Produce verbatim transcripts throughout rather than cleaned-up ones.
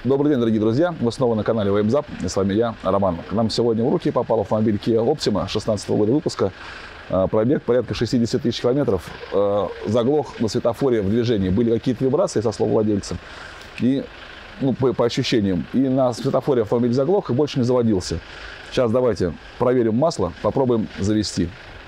Добрый день, дорогие друзья! Вы снова на канале Вейбзап, и с вами я, Роман. К нам сегодня в руки попал автомобиль Kia Optima шестнадцатого года выпуска. Пробег порядка шестидесяти тысяч километров. Заглох на светофоре в движении. Были какие-то вибрации, со слов владельца, и, ну, по, по ощущениям. И на светофоре автомобиль заглох и больше не заводился. Сейчас давайте проверим масло, попробуем завести.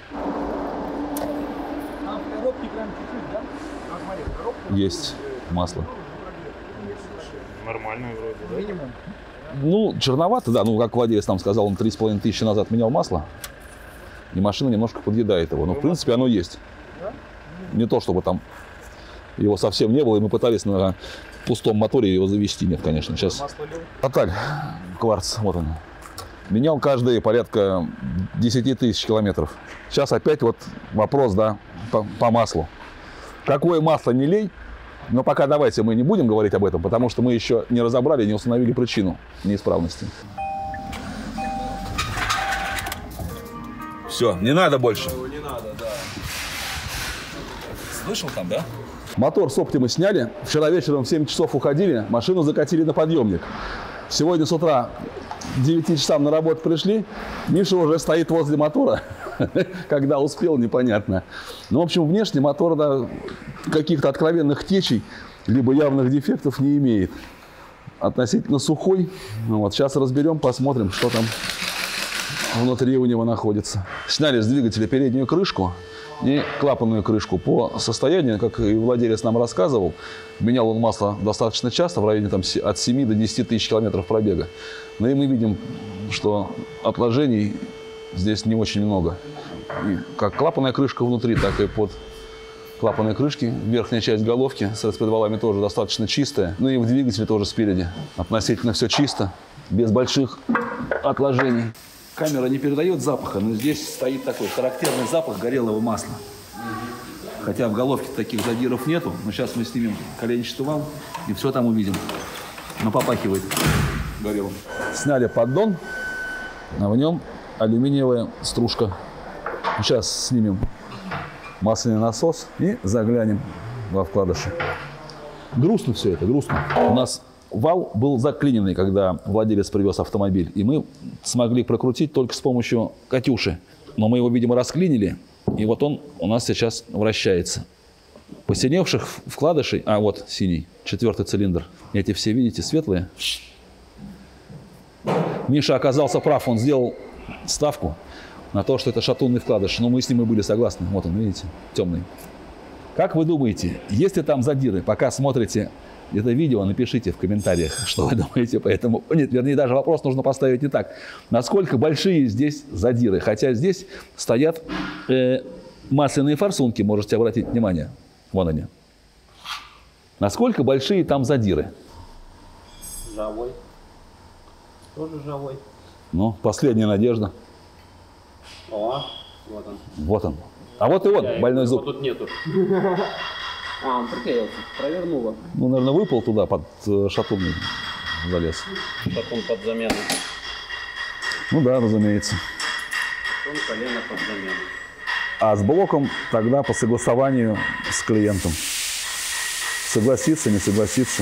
Есть масло. Нормально вроде, да? Минимум. Ну, черновато, да. Ну, как владелец нам сказал, он три с половиной тысячи назад менял масло. И машина немножко подъедает его. Но, в принципе, оно есть. Не то, чтобы там его совсем не было, и мы пытались на пустом моторе его завести. Нет, конечно. Сейчас. Тоталь. Кварц. Вот он. Менял каждые порядка десяти тысяч километров. Сейчас опять вот вопрос, да, по, по маслу. Какое масло не лей. Но пока давайте мы не будем говорить об этом, потому что мы еще не разобрали, не установили причину неисправности. Все, не надо больше. Не надо, да. Слышал там, да? Мотор с Optima сняли. Вчера вечером в семь часов уходили, машину закатили на подъемник. Сегодня с утра к девяти часам на работу пришли. Миша уже стоит возле мотора. Когда успел, непонятно. Ну, в общем, внешне мотор, да, каких-то откровенных течей, либо явных дефектов не имеет. Относительно сухой. Ну, вот сейчас разберем, посмотрим, что там внутри у него находится. Сняли с двигателя переднюю крышку и клапанную крышку. По состоянию, как и владелец нам рассказывал, менял он масло достаточно часто, в районе там, от семи до десяти тысяч километров пробега. Но и мы видим, что отложений здесь не очень много. И как клапанная крышка внутри, так и под клапанной крышки. Верхняя часть головки с распредвалами тоже достаточно чистая. Ну и в двигателе тоже спереди относительно все чисто, без больших отложений. Камера не передает запаха, но здесь стоит такой характерный запах горелого масла. Хотя в головке таких задиров нету. Но сейчас мы снимем коленчатый вал и все там увидим. Но попахивает горелым. Сняли поддон, а в нем алюминиевая стружка. Сейчас снимем масляный насос и заглянем во вкладыши. Грустно все это, грустно. У нас вал был заклиненный, когда владелец привез автомобиль. И мы смогли прокрутить только с помощью катюши. Но мы его, видимо, расклинили. И вот он у нас сейчас вращается. Посиневших вкладышей... А, вот синий, четвертый цилиндр. Эти все, видите, светлые. Миша оказался прав, он сделал ставку на то, что это шатунный вкладыш. Но мы с ним и были согласны. Вот он, видите, темный. Как вы думаете, есть ли там задиры? Пока смотрите это видео, напишите в комментариях, что вы думаете по этому. Нет, вернее, даже вопрос нужно поставить не так. Насколько большие здесь задиры? Хотя здесь стоят э, масляные форсунки, можете обратить внимание. Вон они. Насколько большие там задиры? Живой. Тоже живой. Ну, последняя надежда. О, вот он. Вот он. А вот и он, Я больной его, зуб. Тут нету. А, он приклеился, провернуло. Ну, наверное, выпал туда, под э, шатунный залез. Шатун под замену. Ну да, разумеется. Шатун, колено под замену. А с блоком тогда по согласованию с клиентом. Согласиться, не согласиться.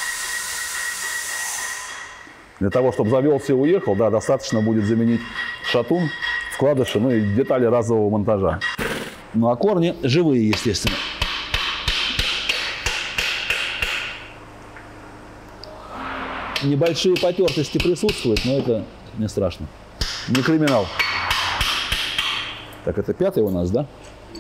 Для того, чтобы завелся и уехал, да, достаточно будет заменить шатун, вкладыши, ну и детали разового монтажа. Ну а корни живые, естественно. Небольшие потертости присутствуют, но это не страшно. Не криминал. Так, это пятый у нас, да?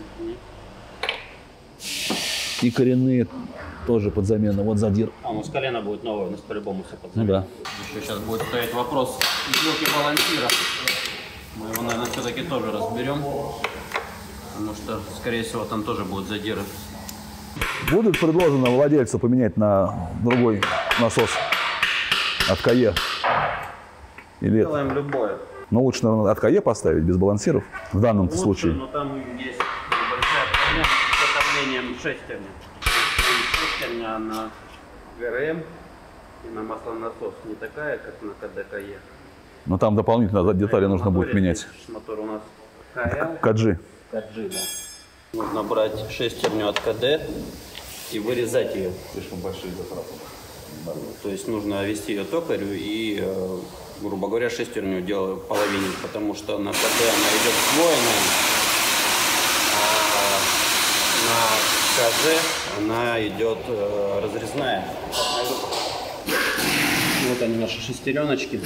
И коренные тоже под замену. Вот задир. А, ну с колена будет новое, у нас по-любому все под Ну замену. да. Еще сейчас будет стоять вопрос блоки балансира. Мы его, наверное, все-таки тоже разберем. Потому что, скорее всего, там тоже будут задиры. Будет предложено владельцу поменять на другой насос от КАЕ? Или Делаем любое. ну, лучше, наверное, от КАЕ поставить, без балансиров, в данном Лучше, случае. но там есть небольшая проблема с затоплением шестерни. Шестерня на ГРМ и на маслонасос не такая, как на КД-КАЕ. Но там дополнительно детали нужно будет менять. Мотор у нас КЛ. КАДЖи. КАДЖи, да. Нужно брать шестерню от КД и вырезать ее. Слишком большие затраты. То есть нужно вести ее токарю и, э, грубо говоря, шестерню делаю половинить, потому что на КД она идет сдвоенная, а на КЗ она идет э, разрезная. Вот они, наши шестереночки.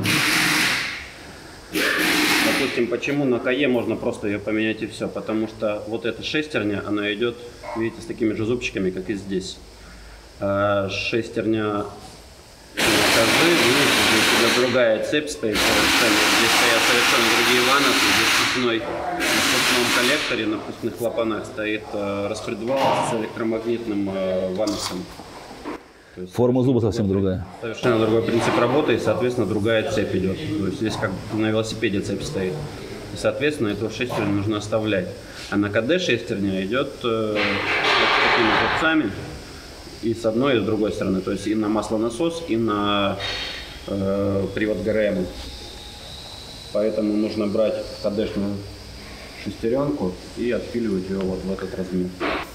Допустим, почему на КЕ можно просто ее поменять и все, потому что вот эта шестерня, она идет, видите, с такими же зубчиками, как и здесь. А шестерня на КЗ, видите, здесь уже другая цепь стоит совершенно. Здесь стоят совершенно другие ванусы, здесь впускной, на впускном коллекторе, на впускных клапанах стоит э, распредвал с электромагнитным э, ванусом. Форма зуба совсем другая. Совершенно другой принцип работы и, соответственно, другая цепь идет. То есть здесь как на велосипеде цепь стоит. И, соответственно, эту шестерню нужно оставлять. А на КД шестерня идет э, вот с такими зубцами и с одной, и с другой стороны. То есть и на маслонасос, и на э, привод ГРМ. Поэтому нужно брать КДшную шестеренку и отпиливать ее вот в этот размер,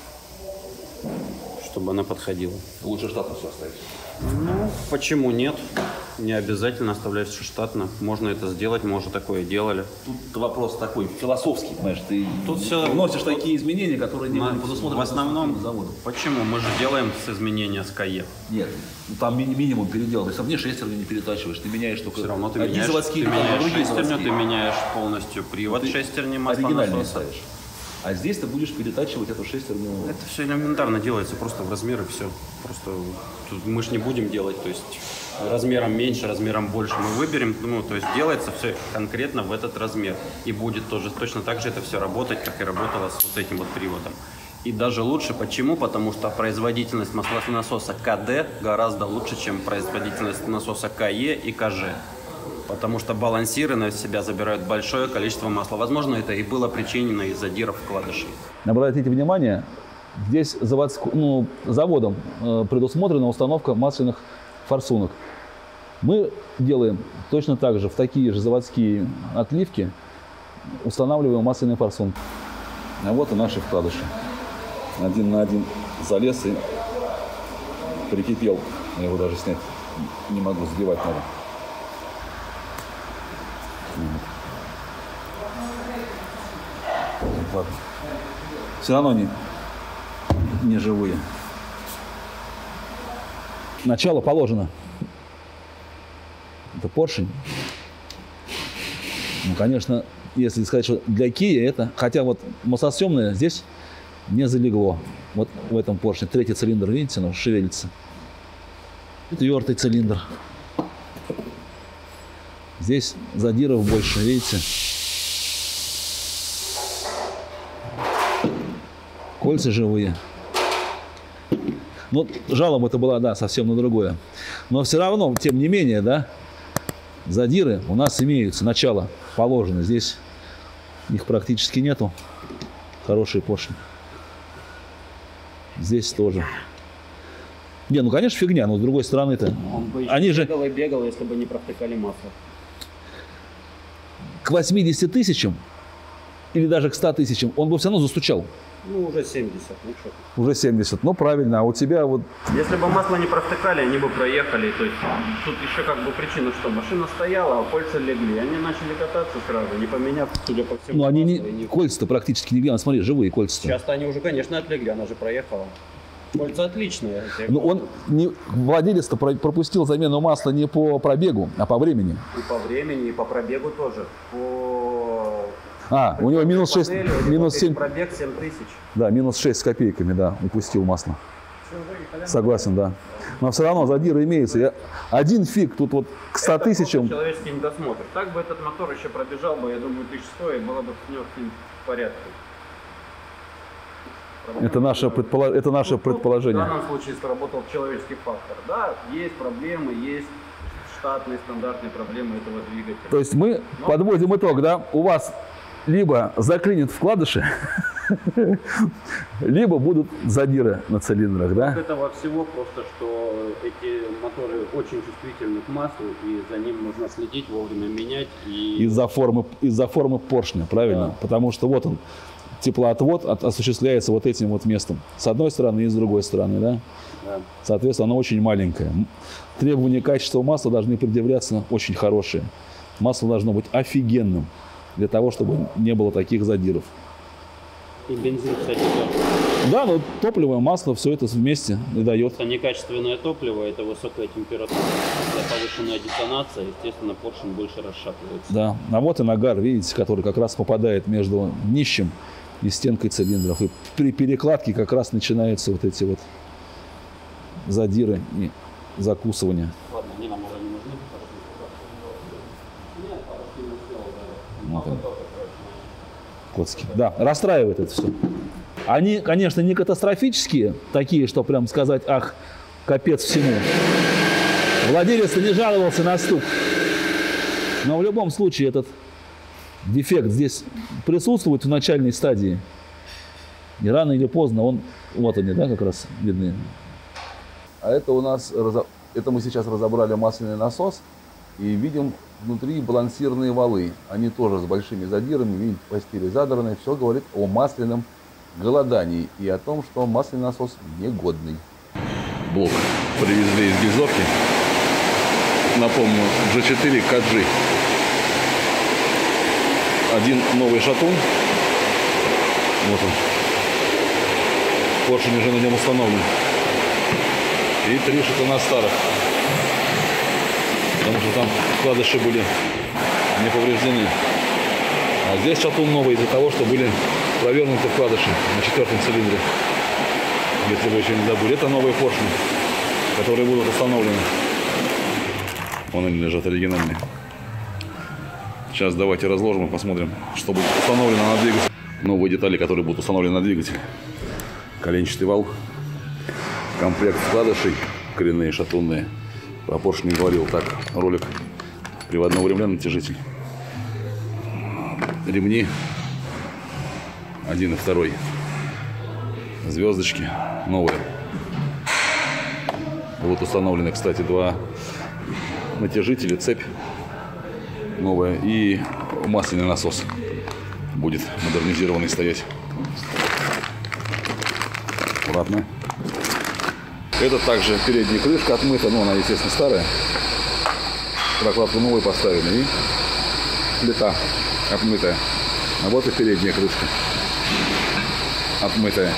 чтобы она подходила. Лучше штатно все оставить. Ну, почему нет? Не обязательно оставлять все штатно. Можно это сделать, мы уже такое делали. Тут вопрос такой философский, понимаешь, ты Тут все вносишь такие изменения, которые не на, предусмотрены в основном заводом. Почему? Мы же делаем с изменения с КЕ. Нет, ну, там ми- минимум передел. Ты сам не шестерню не перетачиваешь, ты меняешь только Все равно ты одни меняешь, заводские, ты там меняешь другие шестерню, заводские. ты меняешь полностью привод Ты шестерни оригинальные маслонасоса. ставишь. А здесь ты будешь перетачивать эту шестерню. Это все элементарно делается, просто в размеры все. Просто тут мы же не будем делать, то есть размером меньше, размером больше мы выберем, ну, то есть делается все конкретно в этот размер. И будет тоже точно так же это все работать, как и работало с вот этим вот приводом. И даже лучше, почему? Потому что производительность маслонасоса КД гораздо лучше, чем производительность насоса КЕ и КЖ. Потому что балансиры на себя забирают большое количество масла. Возможно, это и было причинено из-за диров вкладышей. Обратите внимание, здесь заводск... ну, заводом э, предусмотрена установка масляных форсунок. Мы делаем точно так же, в такие же заводские отливки устанавливаем масляные форсунки. А вот и наши вкладыши. Один на один залез и прикипел. Я его даже снять не могу, сбивать надо. Ладно. Все равно они не живые. Начало положено. Это поршень. Ну, конечно, если сказать, что для Kia это, хотя вот маслосъемное здесь не залегло. Вот в этом поршне третий цилиндр, видите, оно шевелится. Четвертый цилиндр. Здесь задиров больше, видите. Кольца живые. Ну, жалоба это была, да, совсем на другое. Но все равно, тем не менее, да, задиры у нас имеются, начало положено. Здесь их практически нету. Хорошие поршни. Здесь тоже. Не, ну, конечно, фигня, но с другой стороны-то. Он бы еще Они же бегал и бегал, если бы не провтыкали масло. к восьмидесяти тысячам или даже к ста тысячам он бы все равно застучал. Ну, уже семьдесят, ну что ты. Уже семьдесят. Ну, правильно. А у тебя вот... Если бы масло не провтыкали, они бы проехали. То есть тут еще как бы причина, что машина стояла, а кольца легли. Они начали кататься сразу, не поменяв, судя по всему. Ну, они масло, и не... не- Кольца-то практически не глянут. Смотри, живые кольца-то. Сейчас-то они уже, конечно, отлегли, она же проехала. Кольца отличные. я тебе Ну, говорю. он не... Владелец-то про- пропустил замену масла не по пробегу, а по времени. И по времени, и по пробегу тоже. По... А, у него минус шесть, Панели, у него минус семь, пробег семь тысяч. да, минус шесть с копейками, да, упустил масло. Согласен, да. Но все равно задиры имеются. Я... Один фиг, тут вот к ста Это тысячам. просто человеческий недосмотр. Так бы этот мотор еще пробежал бы, я думаю, тысяч сто, и было бы с него в порядке. Это наше, предполо... Это наше Тут, В предположение. данном случае сработал человеческий фактор. Да, есть проблемы, есть штатные, стандартные проблемы этого двигателя. То есть мы Но... подводим итог, да? У вас либо заклинит вкладыши, либо будут задиры на цилиндрах, да? От этого всего просто, что эти моторы очень чувствительны к маслу, и за ним нужно следить, вовремя менять. И... Из-за формы, из-за формы поршня, правильно? Да. Потому что вот он, теплоотвод от, осуществляется вот этим вот местом. С одной стороны и с другой стороны, да? Да. Соответственно, оно очень маленькое. Требования качества масла должны предъявляться очень хорошие. Масло должно быть офигенным для того, чтобы не было таких задиров. И бензин, кстати, тоже. Да, но топливо, масло, все это вместе и дает. Это некачественное топливо, это высокая температура. Когда повышенная детонация, естественно, поршень больше расшатывается. Да, а вот и нагар, видите, который как раз попадает между днищем и стенкой цилиндров. И при перекладке как раз начинаются вот эти вот задиры и закусывания. Ладно, они нам уже не нужны. Вот он. Коцки. Да, расстраивает это все. Они, конечно, не катастрофические, такие, что прям сказать, ах, капец всему. Владелец не жаловался на стук. Но в любом случае этот дефект здесь присутствует в начальной стадии. И рано или поздно он, вот они, да, как раз видны. А это у нас, это мы сейчас разобрали масляный насос и видим внутри балансирные валы. Они тоже с большими задирами, видите, постели задранные. Все говорит о масляном голодании и о том, что масляный насос негодный. Блок привезли из Гильзовки. Напомню, джи четыре ка джи. Один новый шатун. Вот он. Поршень уже на нем установлен. И три шатуна старых. Потому что там вкладыши были не повреждены. А здесь шатун новый для того, чтобы были провернуты вкладыши на четвертом цилиндре. Если вы еще не забыли. Это новые поршни, которые будут установлены. Вон они лежат оригинальные. Сейчас давайте разложим и посмотрим, что будет установлено на двигатель. Новые детали, которые будут установлены на двигатель. Коленчатый вал. Комплект вкладышей. Коренные, шатунные. Про поршень не говорил. Так, ролик. Приводного ремня, натяжитель. Ремни. Один и второй. Звездочки новые. Вот установлены, кстати, два натяжителя, цепь новая и масляный насос будет модернизированный стоять. Аккуратно. Это также передняя крышка отмыта, но она, естественно, старая. Прокладку новую поставили и плита отмытая. А вот и передняя крышка отмытая.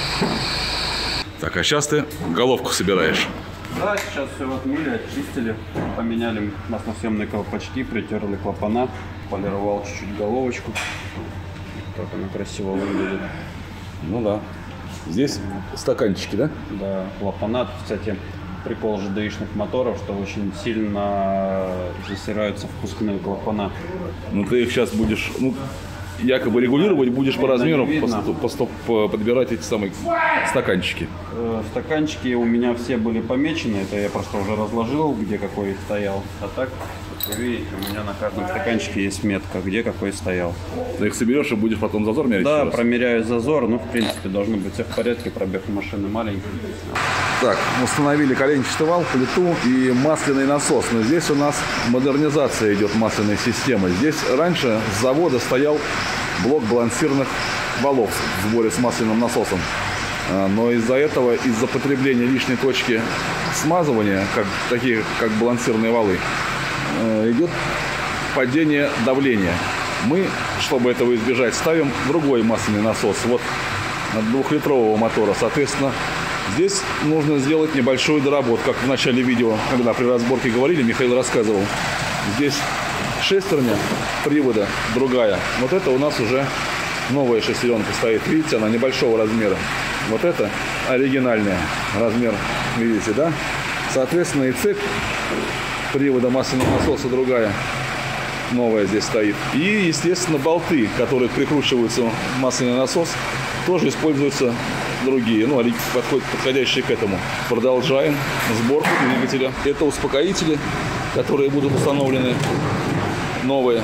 Так, а сейчас ты головку собираешь. Да, сейчас все отмыли, очистили, поменяли маслосъемные колпачки, притерли клапана, полировал чуть-чуть головочку. Как она красиво выглядит. Ну да. Здесь стаканчики, да? Да, клапана, кстати, прикол жэ дэ ишных моторов, что очень сильно засираются впускные клапана. Ну ты их сейчас будешь, ну, якобы регулировать будешь по размеру, по, по, по, подбирать эти самые стаканчики. Э, стаканчики у меня все были помечены, это я просто уже разложил, где какой стоял. А так, вы видите, у меня на каждом стаканчике есть метка, где какой стоял. Ты их соберешь и будешь потом зазор мерить? Да, промеряю зазор, ну, в принципе, должно быть все в порядке, пробег машины маленький. Так, установили коленчатый вал, плиту и масляный насос. Но здесь у нас модернизация идет масляной системы. Здесь раньше с завода стоял блок балансирных валов в сборе с масляным насосом. Но из-за этого, из-за потребления лишней точки смазывания, как, такие как балансирные валы, идет падение давления. Мы, чтобы этого избежать, ставим другой масляный насос. Вот от двухлитрового мотора. Соответственно, здесь нужно сделать небольшую доработку. Как в начале видео, когда при разборке говорили, Михаил рассказывал. Здесь шестерня привода другая. Вот это у нас уже новая шестеренка стоит. Видите, она небольшого размера. Вот это оригинальная размер. Видите, да? Соответственно, и цепь привода масляного насоса другая. Новая здесь стоит. И, естественно, болты, которые прикручиваются в масляный насос, тоже используются другие, ну, подходящие к этому. Продолжаем сборку двигателя. Это успокоители, которые будут установлены новые.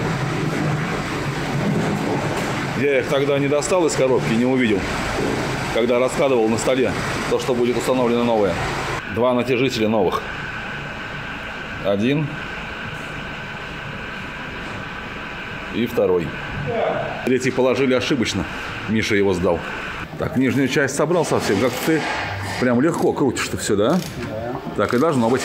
Я их тогда не достал из коробки, не увидел, когда раскладывал на столе то, что будет установлено новое. Два натяжителя новых. Один и второй. Третий положили ошибочно. Миша его сдал. Так, нижнюю часть собрал совсем. Как ты прям легко крутишь-то все, да? Да. Так и должно быть.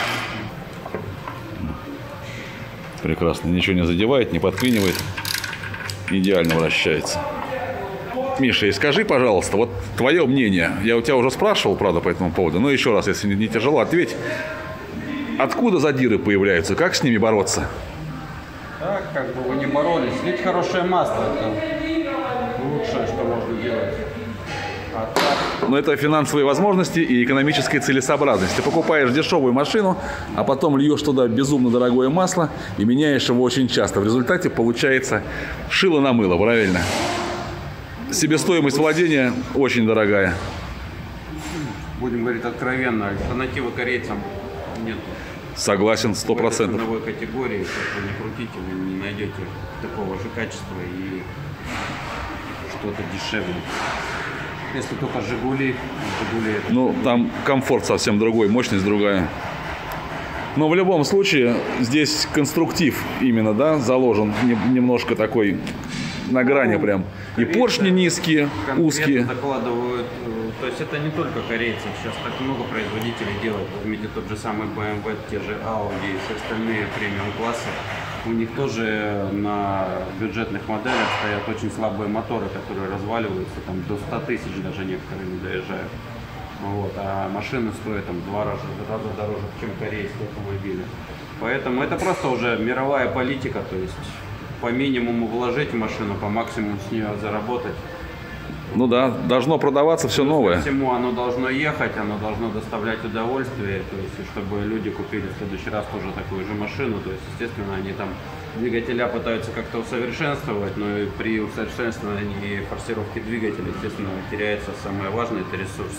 Прекрасно. Ничего не задевает, не подклинивает. Идеально вращается. Миша, и скажи, пожалуйста, вот твое мнение. Я у тебя уже спрашивал, правда, по этому поводу. Но еще раз, если не тяжело, ответь. Откуда задиры появляются? Как с ними бороться? Так, как бы вы не боролись. Лить хорошее масло. Это лучшее, что можно делать. А так... Но это финансовые возможности и экономическая целесообразность. Ты покупаешь дешевую машину, а потом льешь туда безумно дорогое масло и меняешь его очень часто. В результате получается шило на мыло, правильно? Себестоимость владения очень дорогая. Будем говорить откровенно, альтернативы корейцам нет. Согласен, сто В этой процентов. ценовой категории, как вы не крутите, вы не найдете такого же качества и что-то дешевле. Если только Жигули, Жигули это... Ну, там комфорт совсем другой, мощность другая. Но в любом случае, здесь конструктив именно, да, заложен. Немножко такой на грани прям. И поршни низкие, узкие. Закладывают, то есть это не только корейцы, сейчас так много производителей делают. Возьмите тот же самый бэ эм вэ, те же Audi и все остальные премиум-классы. У них тоже на бюджетных моделях стоят очень слабые моторы, которые разваливаются там до ста тысяч, даже некоторые не доезжают. Вот, а машины стоят там два раза, раза дороже, чем корейские автомобили. Поэтому это просто уже мировая политика, то есть по минимуму вложить в машину, по максимуму с нее заработать. Ну да, должно продаваться все новое. Ко всему оно должно ехать, оно должно доставлять удовольствие, то есть, чтобы люди купили в следующий раз тоже такую же машину, то есть, естественно, они там двигателя пытаются как-то усовершенствовать, но и при усовершенствовании и форсировке двигателя, естественно, теряется самое важное, это ресурс.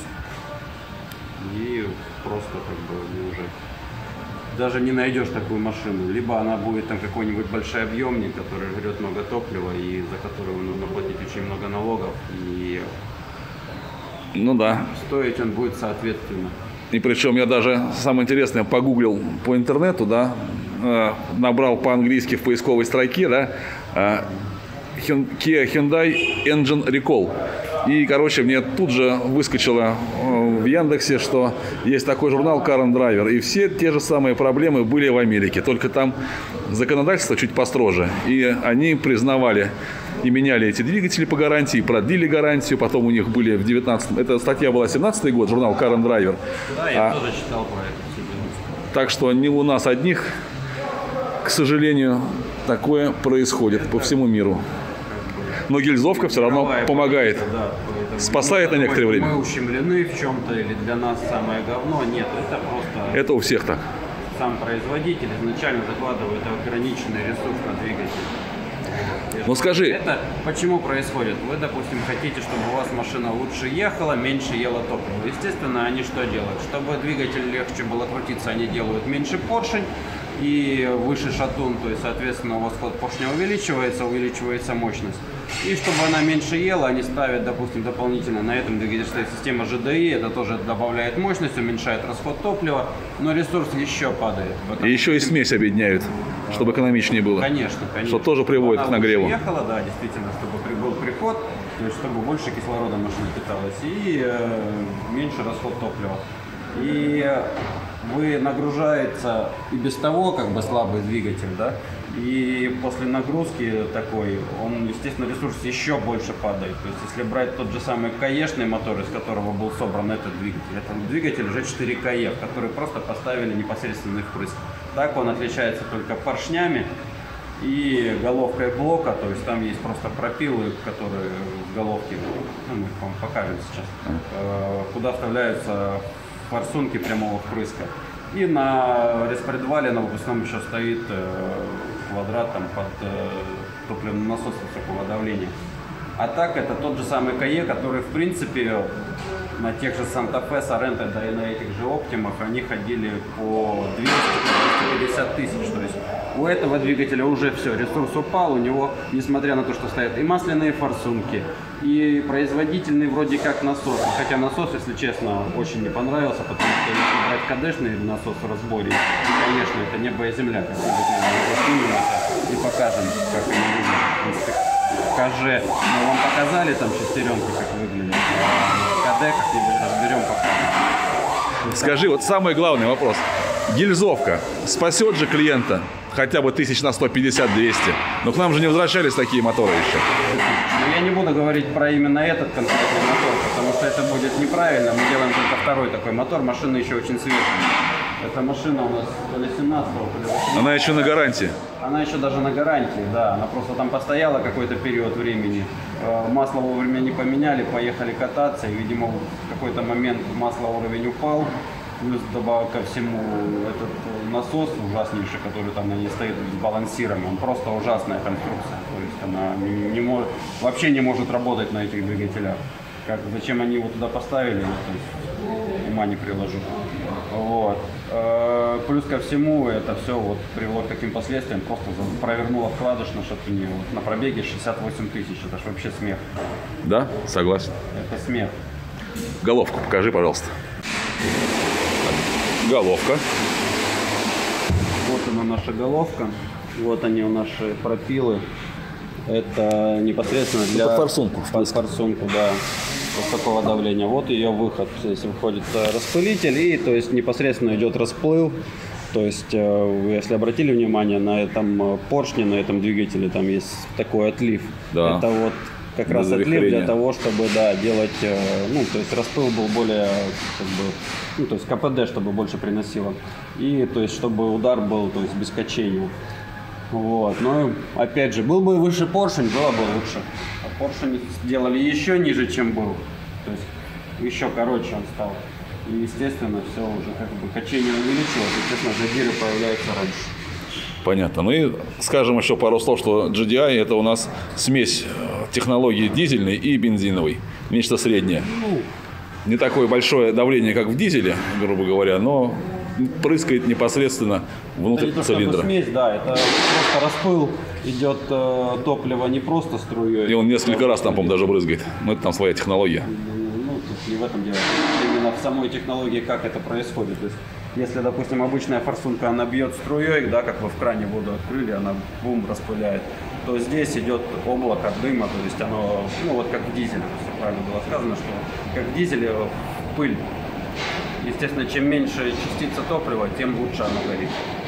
И просто как бы уже даже не найдешь такую машину. Либо она будет там какой-нибудь большой объемник, который жрет много топлива и за которого нужно платить очень много налогов. И ну да. Стоить он будет соответственно. И причем я даже, самое интересное, погуглил по интернету, да, э, набрал по-английски в поисковой строке, да, э, Kia Hyundai Engine Recall. И, короче, мне тут же выскочило в Яндексе, что есть такой журнал Car and Driver. И все те же самые проблемы были в Америке. Только там законодательство чуть построже. И они признавали и меняли эти двигатели по гарантии, продлили гарантию. Потом у них были в девятнадцатом... Эта статья была семнадцатый год, журнал Car and Driver. Да, я а, тоже читал про это. Так что не у нас одних, к сожалению, такое происходит по всему миру. Но гильзовка все равно помогает, да, спасает на некоторое время. Мы ущемлены в чем-то или для нас самое говно. Нет, это просто... Это у всех так. Сам производитель изначально закладывает ограниченный ресурс на двигатель. Ну скажи... Это почему происходит? Вы, допустим, хотите, чтобы у вас машина лучше ехала, меньше ела топлива. Естественно, они что делают? Чтобы двигатель легче было крутиться, они делают меньше поршень и выше шатун, то есть, соответственно, у вас ход поршня увеличивается, увеличивается мощность. И чтобы она меньше ела, они ставят, допустим, дополнительно на этом двигателе стоит система жэ дэ и, это тоже добавляет мощность, уменьшает расход топлива, но ресурс еще падает. И еще и смесь объединяют, чтобы экономичнее было. Конечно, конечно. Что тоже приводит она к нагреву. Ехала, да, действительно, чтобы был приход, то есть чтобы больше кислорода машина питалась и э, меньше расход топлива. И вы нагружается и без того как бы слабый двигатель, да, и после нагрузки такой, он, естественно, ресурс еще больше падает. То есть, если брать тот же самый каешный мотор, из которого был собран этот двигатель, это двигатель жэ четыре ка е, который просто поставили непосредственно впрыск. Так он отличается только поршнями и головкой блока, то есть там есть просто пропилы, которые в головке, ну, мы их вам покажем сейчас, куда вставляются форсунки прямого впрыска. И на распредвале на выпускном еще стоит э, квадрат там, под э, топливным насосом высокого давления. А так это тот же самый ка е, который в принципе на тех же Санта-Фе, Соренто, да и на этих же Оптимах они ходили по двести — двести пятьдесят тысяч. То есть у этого двигателя уже все, ресурс упал, у него, несмотря на то, что стоят и масляные форсунки, и производительный вроде как насос. Хотя насос, если честно, очень не понравился, потому что если брать ка дэ-шный насос в разборе, конечно, это небо и земля. и покажем, как они выглядят. КЖ, мы вам показали там шестеренки, как выглядят. КД как-нибудь разберем, покажем. Скажи, вот самый главный вопрос. Гильзовка спасет же клиента хотя бы тысяч на сто пятьдесят — двести. Но к нам же не возвращались такие моторы еще. Но я не буду говорить про именно этот конкретный мотор, потому что это будет неправильно. Мы делаем только второй такой мотор. Машина еще очень свежая. Эта машина у нас то ли семнадцатого, то ли восемнадцатого. Она еще на гарантии. Она еще даже на гарантии, да. Она просто там постояла какой-то период времени. Масло вовремя не поменяли, поехали кататься. И, видимо, в какой-то момент масло уровень упал. Плюс добавок ко всему этот насос ужаснейший, который там на ней стоит с балансиром, он просто ужасная конструкция. То есть она не, не может, вообще не может работать на этих двигателях. Как, зачем они его туда поставили, вот, то есть, ума не приложу. Вот. Плюс ко всему это все вот привело к таким последствиям, просто провернуло вкладыш на шатуне. Вот на пробеге шестьдесят восемь тысяч, это ж вообще смех. Да, согласен. Это смех. Головку покажи, пожалуйста. Головка. Вот она наша головка. Вот они наши пропилы. Это непосредственно для... Под форсунку. Под форсунку, да. Вот такого давления. Вот ее выход. Здесь выходит распылитель и то есть непосредственно идет расплыл. То есть, если обратили внимание, на этом поршне, на этом двигателе там есть такой отлив. Да. Это вот как раз отлив для того, чтобы, да, делать, ну, то есть распыл был более, как бы, ну, то есть КПД, чтобы больше приносило. И, то есть, чтобы удар был, то есть, без качения. Вот. Но, опять же, был бы выше поршень, было бы лучше. А поршень сделали еще ниже, чем был. То есть, еще короче он стал. И, естественно, все уже, как бы, качение увеличилось. Естественно, задиры появляются раньше. Понятно. Ну и скажем еще пару слов, что джи ди ай это у нас смесь технологии дизельной и бензиновой. Нечто среднее. Ну, не такое большое давление, как в дизеле, грубо говоря, но прыскает непосредственно внутрь это не цилиндра. То, смесь, да, это просто распыл, идет э, топливо не просто струей. И он несколько раз там, по-моему, даже брызгает. Ну, это там своя технология. Ну, тут не в этом дело. Именно в самой технологии, как это происходит. То есть, если, допустим, обычная форсунка, она бьет струей, да, как вы в кране воду открыли, она бум распыляет, то здесь идет облако дыма, то есть оно, ну вот как в дизеле, то есть правильно было сказано, что как в дизеле пыль. Естественно, чем меньше частица топлива, тем лучше оно горит.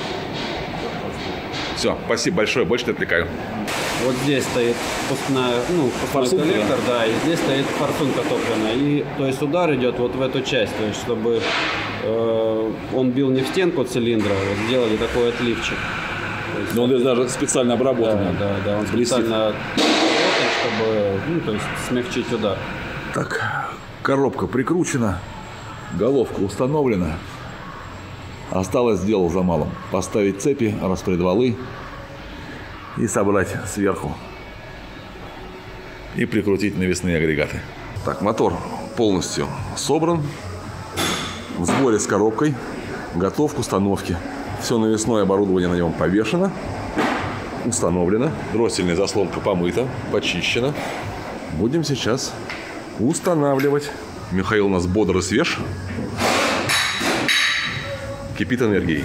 Все, спасибо большое, больше не отвлекаю. Вот здесь стоит впускная, ну, впускной коллектор, да, и здесь стоит форсунка топливная. И, то есть удар идет вот в эту часть, то есть чтобы э, он бил не в стенку цилиндра, вот сделали такой отливчик. Есть, Но он здесь даже специально обработан. Да, да, да, он специально работает, чтобы, ну, то есть смягчить удар. Так, коробка прикручена, головка установлена. Осталось дело за малым. Поставить цепи, распредвалы и собрать сверху. И прикрутить навесные агрегаты. Так, мотор полностью собран. В сборе с коробкой. Готов к установке. Все навесное оборудование на нем повешено. Установлено. Дроссельная заслонка помыта, почищена. Будем сейчас устанавливать. Михаил у нас бодр и свеж. Кипит энергией.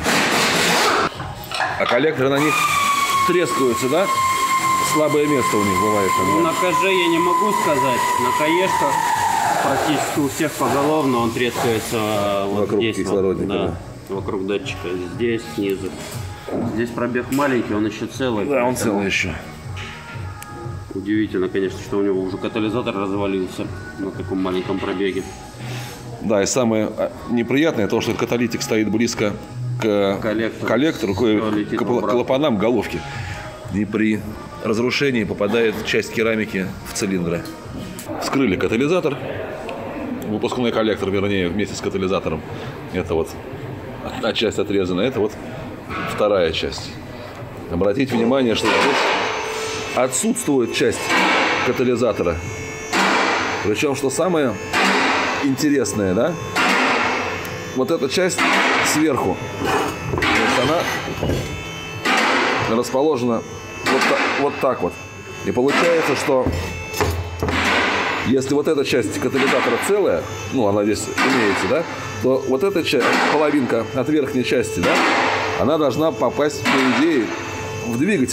А коллекторы на них трескаются, да? Слабое место у них бывает. Ну, на КЖ я не могу сказать. На Каешках практически у всех поголовно он трескается вот вокруг здесь. кислородника, Вот, да, да. Вокруг датчика. Здесь, снизу. Здесь пробег маленький, он еще целый. Да, он целый еще. Удивительно, конечно, что у него уже катализатор развалился на таком маленьком пробеге. Да, и самое неприятное то, что этот каталитик стоит близко к Коллектор. коллектору, к, к клапанам головки. И при разрушении попадает часть керамики в цилиндры. Вскрыли катализатор, выпускной коллектор, вернее, вместе с катализатором. Это вот одна часть отрезана, это вот вторая часть. Обратите внимание, что здесь отсутствует часть катализатора. Причем, что самое интересное, да, вот эта часть сверху, то есть она расположена вот так, вот так вот. И получается, что если вот эта часть катализатора целая, ну, она здесь имеется, да, то вот эта часть, половинка от верхней части, да, она должна попасть, по идее, в двигатель.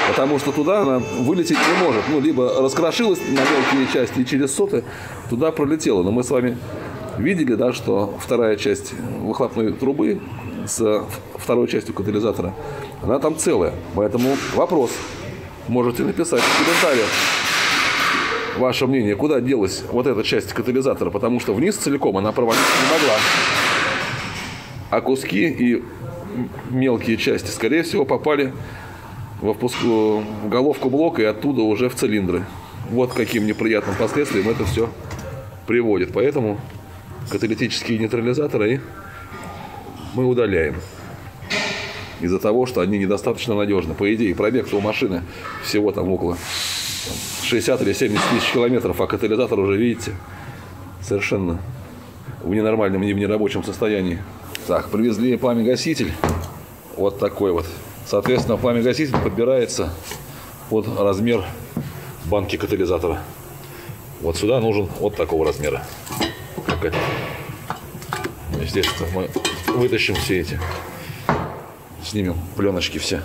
Потому что туда она вылететь не может. Ну, либо раскрошилась на мелкие части и через соты туда пролетела. Но мы с вами видели, да, что вторая часть выхлопной трубы с второй частью катализатора, она там целая. Поэтому вопрос. Можете написать в комментариях ваше мнение, куда делась вот эта часть катализатора. Потому что вниз целиком она провалиться не могла. А куски и мелкие части, скорее всего, попали во впуску, в головку блока и оттуда уже в цилиндры. Вот к каким неприятным последствиям это все приводит. Поэтому каталитические нейтрализаторы мы удаляем. Из-за того, что они недостаточно надежны. По идее, пробег-то у машины всего там около шестьдесят или семьдесят тысяч километров, а катализатор уже, видите, совершенно в ненормальном и в нерабочем состоянии. Так, привезли пламя-гаситель. Вот такой вот. Соответственно, пламя-гаситель подбирается под размер банки катализатора. Вот сюда нужен вот такого размера. Естественно, мы вытащим все эти. Снимем пленочки все.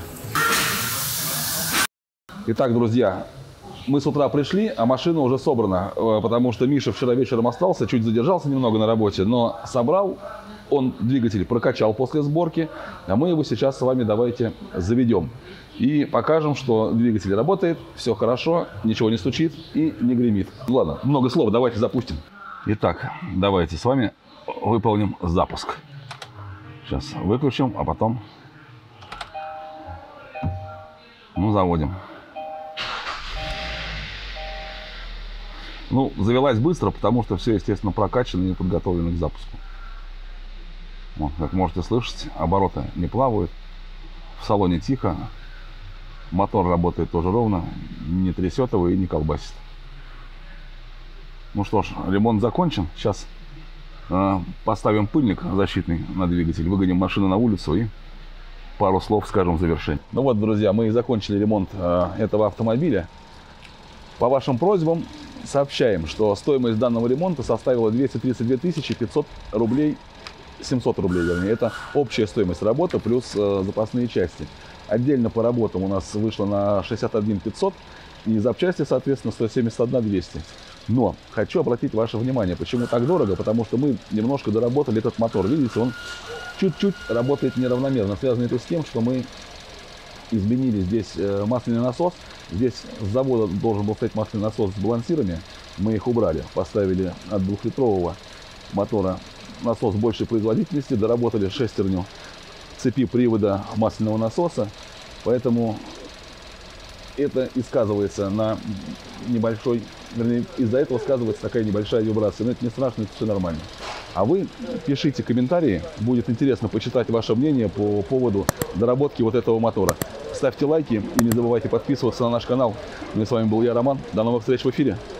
Итак, друзья, мы с утра пришли, а машина уже собрана. Потому что Миша вчера вечером остался, чуть задержался немного на работе, но собрал. Он двигатель прокачал после сборки, а мы его сейчас с вами давайте заведем. И покажем, что двигатель работает, все хорошо, ничего не стучит и не гремит. Ладно, много слов, давайте запустим. Итак, давайте с вами выполним запуск. Сейчас выключим, а потом ну, заводим. Ну, завелась быстро, потому что все, естественно, прокачано и подготовлено к запуску. Вот, как можете слышать, обороты не плавают, в салоне тихо, мотор работает тоже ровно, не трясет его и не колбасит. Ну что ж, ремонт закончен. Сейчас э, поставим пыльник защитный на двигатель, выгоним машину на улицу и пару слов скажем в завершение. Ну вот, друзья, мы закончили ремонт э, этого автомобиля. По вашим просьбам сообщаем, что стоимость данного ремонта составила двести тридцать две тысячи пятьсот рублей. семьсот рублей, вернее. Это общая стоимость работы плюс э, запасные части. Отдельно по работам у нас вышло на шестьдесят один пятьсот и запчасти, соответственно, сто семьдесят один двести. Но хочу обратить ваше внимание, почему так дорого, потому что мы немножко доработали этот мотор. Видите, он чуть-чуть работает неравномерно. Связано это с тем, что мы изменили здесь э, масляный насос. Здесь с завода должен был стоять масляный насос с балансирами. Мы их убрали, поставили от двухлитрового мотора насос большей производительности, доработали шестерню цепи привода масляного насоса, поэтому это и сказывается на небольшой, вернее, из-за этого сказывается такая небольшая вибрация, но это не страшно, это все нормально. А вы пишите комментарии, будет интересно почитать ваше мнение по поводу доработки вот этого мотора. Ставьте лайки и не забывайте подписываться на наш канал. Ну и с вами был я, Роман. До новых встреч в эфире.